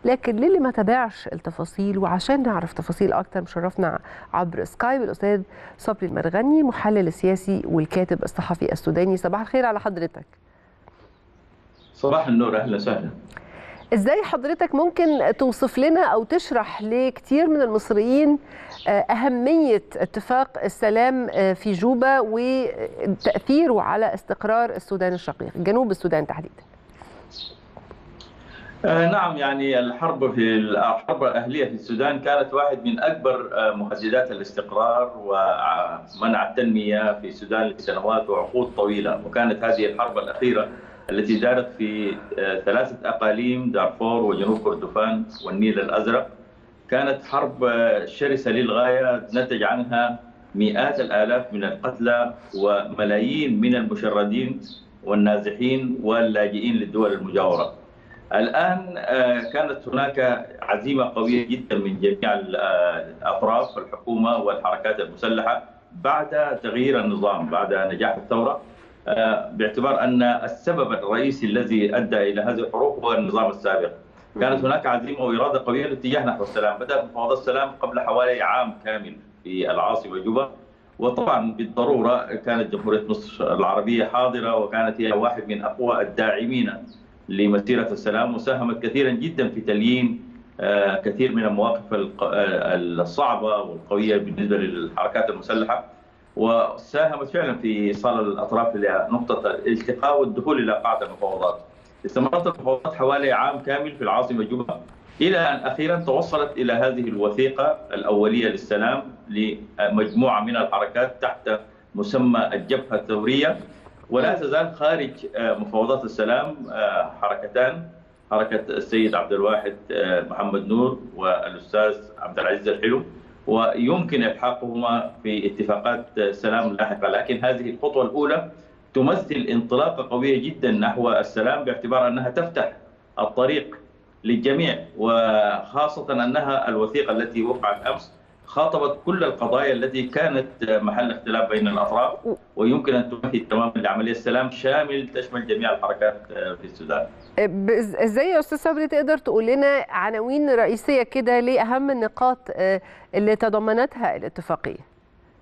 لكن للي ما تابعش التفاصيل وعشان نعرف تفاصيل أكتر مشرفنا عبر سكايب الأستاذ صبري المرغني، محلل السياسي والكاتب الصحفي السوداني. صباح الخير على حضرتك. صباح النور، أهلا وسهلا. ازاي حضرتك ممكن توصف لنا او تشرح لكثير من المصريين أهمية اتفاق السلام في جوبا وتأثيره على استقرار السودان الشقيق، جنوب السودان تحديدا؟ نعم، يعني الحرب الأهلية في السودان كانت واحد من أكبر مهددات الاستقرار ومنع التنمية في السودان لسنوات وعقود طويلة، وكانت هذه الحرب الأخيرة التي دارت في 3 أقاليم، دارفور وجنوب كردفان والنيل الأزرق، كانت حرب شرسة للغاية نتج عنها مئات الآلاف من القتلى وملايين من المشردين والنازحين واللاجئين للدول المجاورة. الآن كانت هناك عزيمة قوية جدا من جميع الأطراف، الحكومة والحركات المسلحة، بعد تغيير النظام بعد نجاح الثورة، باعتبار أن السبب الرئيسي الذي أدى إلى هذه الحروب هو النظام السابق. كانت هناك عزيمة وإرادة قوية للاتجاه نحو السلام. بدأت مفاوضات السلام قبل حوالي عام كامل في العاصمة جوبا، وطبعا بالضرورة كانت جمهورية مصر العربية حاضرة، وكانت هي واحد من أقوى الداعمين لمسيرة السلام، وساهمت كثيرا جدا في تليين كثير من المواقف الصعبة والقوية بالنسبة للحركات المسلحة، وساهمت فعلا في إيصال الأطراف إلى نقطة الالتقاء والدخول إلى قاعة المفاوضات. استمرت المفاوضات حوالي عام كامل في العاصمة جوبا، إلى أن أخيرا توصلت إلى هذه الوثيقة الأولية للسلام لمجموعة من الحركات تحت مسمى الجبهة الثورية. ولا تزال خارج مفاوضات السلام حركتان، حركة السيد عبد الواحد محمد نور والأستاذ عبد العزيز الحلو، ويمكن إلحاقهما في اتفاقات سلام لاحقة، لكن هذه الخطوة الأولى تمثل انطلاقة قوية جدا نحو السلام، باعتبار أنها تفتح الطريق للجميع، وخاصة أنها الوثيقة التي وقعت أمس خاطبت كل القضايا التي كانت محل اختلاف بين الأطراف، ويمكن أن تمهد تماما لعملية السلام شامل تشمل جميع الحركات في السودان. ازاي يا أستاذ صبري تقدر تقول لنا عناوين رئيسية كده لأهم النقاط اللي تضمنتها الاتفاقية؟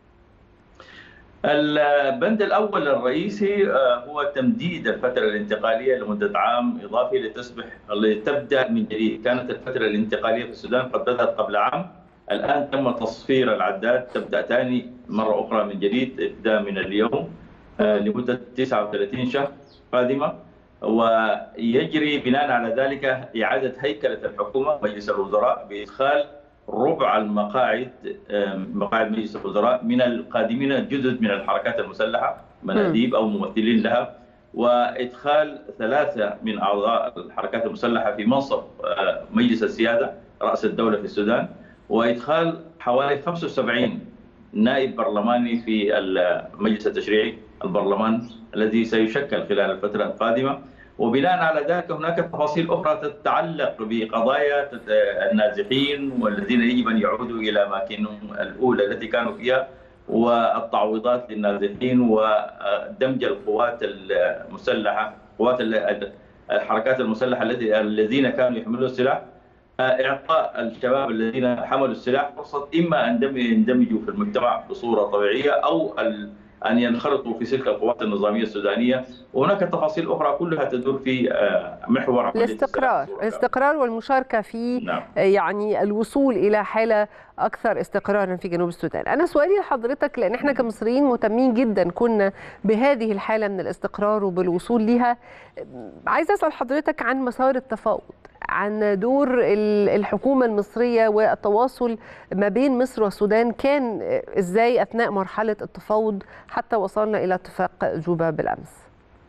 البند الأول الرئيسي هو تمديد الفترة الانتقالية لمدة عام إضافي لتبدأ من جديد. كانت الفترة الانتقالية في السودان قد بدأت قبل عام، الآن تم تصفير العداد، تبدأ ثاني مرة أخرى من جديد ابتداء من اليوم لمدة 39 شهر قادمة، ويجري بناء على ذلك إعادة هيكلة الحكومة مجلس الوزراء بإدخال ربع المقاعد مقاعد مجلس الوزراء من القادمين جزء من الحركات المسلحة، مناديب أو ممثلين لها، وإدخال 3 من أعضاء الحركات المسلحة في منصب مجلس السيادة رأس الدولة في السودان، وإدخال حوالي 75 نائب برلماني في المجلس التشريعي البرلمان الذي سيشكل خلال الفترة القادمة. وبناء على ذلك هناك تفاصيل أخرى تتعلق بقضايا النازحين والذين يجب أن يعودوا إلى أماكنهم الأولى التي كانوا فيها، والتعويضات للنازحين، ودمج القوات المسلحة، قوات الحركات المسلحة الذين كانوا يحملون السلاح، إعطاء الشباب الذين حملوا السلاح فرصة إما أن يندمجوا في المجتمع بصورة طبيعية أو أن ينخرطوا في سلك القوات النظامية السودانية. وهناك تفاصيل أخرى كلها تدور في محور الاستقرار والمشاركة في نعم. يعني الوصول إلى حالة أكثر استقرارا في جنوب السودان. أنا سؤالي لحضرتك، لأن احنا كمصريين مهتمين جدا كنا بهذه الحالة من الاستقرار وبالوصول لها، عايز أسأل حضرتك عن مسار التفاوض، عن دور الحكومة المصرية والتواصل ما بين مصر والسودان كان إزاي أثناء مرحلة التفاوض حتى وصلنا إلى اتفاق جوبا بالأمس.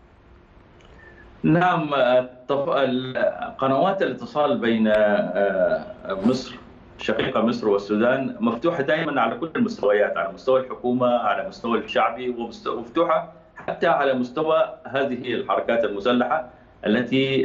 نعم، قنوات الاتصال بين مصر شقيقة مصر والسودان مفتوحة دائما على كل المستويات، على مستوى الحكومة، على مستوى الشعبي، ومفتوحة حتى على مستوى هذه الحركات المسلحة التي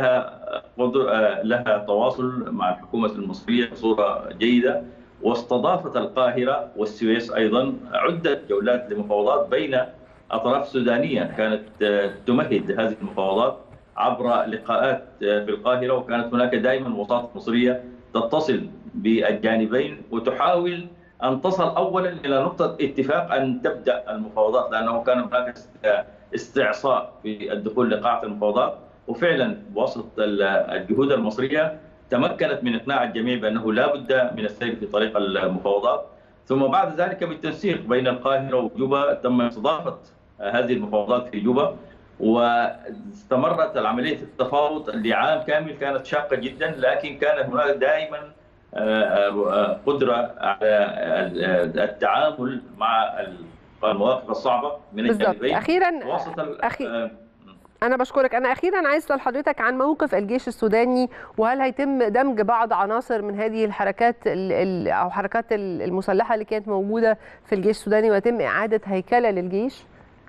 لها تواصل مع الحكومة المصرية بصورة جيدة. واستضافت القاهرة والسويس أيضا عدة جولات لمفاوضات بين أطراف سودانية كانت تمهد هذه المفاوضات عبر لقاءات في القاهرة، وكانت هناك دائما وساطة مصرية تتصل بالجانبين وتحاول أن تصل أولا إلى نقطة اتفاق أن تبدأ المفاوضات، لأنه كان هناك استعصاء في الدخول لقاعة المفاوضات، وفعلا بواسطة الجهود المصرية تمكنت من إقناع الجميع بأنه لا بد من السير في طريق المفاوضات. ثم بعد ذلك بالتنسيق بين القاهرة وجوبا تم استضافة هذه المفاوضات في جوبا، واستمرت العملية التفاوض لعام كامل. كانت شاقة جدا، لكن كان هناك دائما قدرة على التعامل مع المواقف الصعبة من الجانبين. أخيرا أنا بشكرك. أنا أخيرا عايز أسأل حضرتك عن موقف الجيش السوداني، وهل هيتم دمج بعض عناصر من هذه الحركات أو حركات المسلحة اللي كانت موجودة في الجيش السوداني ويتم إعادة هيكلة للجيش؟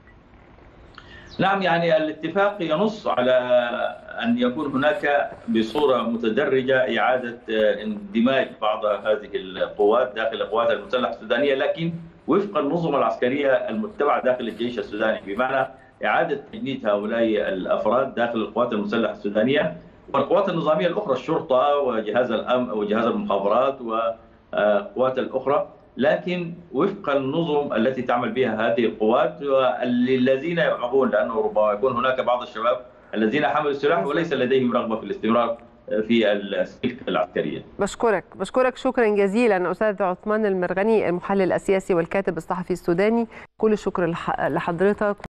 نعم، يعني الاتفاق ينص على أن يكون هناك بصورة متدرجة إعادة اندماج بعض هذه القوات داخل القوات المسلحة السودانية، لكن وفق النظم العسكرية المتبعة داخل الجيش السوداني، بمعنى إعادة تجنيد هؤلاء الأفراد داخل القوات المسلحة السودانية والقوات النظامية الأخرى، الشرطة وجهاز الأمن وجهاز المخابرات والقوات الأخرى، لكن وفق النظم التي تعمل بها هذه القوات للذين يرغبون، لأنه ربما يكون هناك بعض الشباب الذين حملوا السلاح وليس لديهم رغبة في الاستمرار في السلك العسكرية. بشكرك شكرا جزيلا أستاذ عثمان المرغني، المحلل السياسي والكاتب الصحفي السوداني. كل الشكر لحضرتك.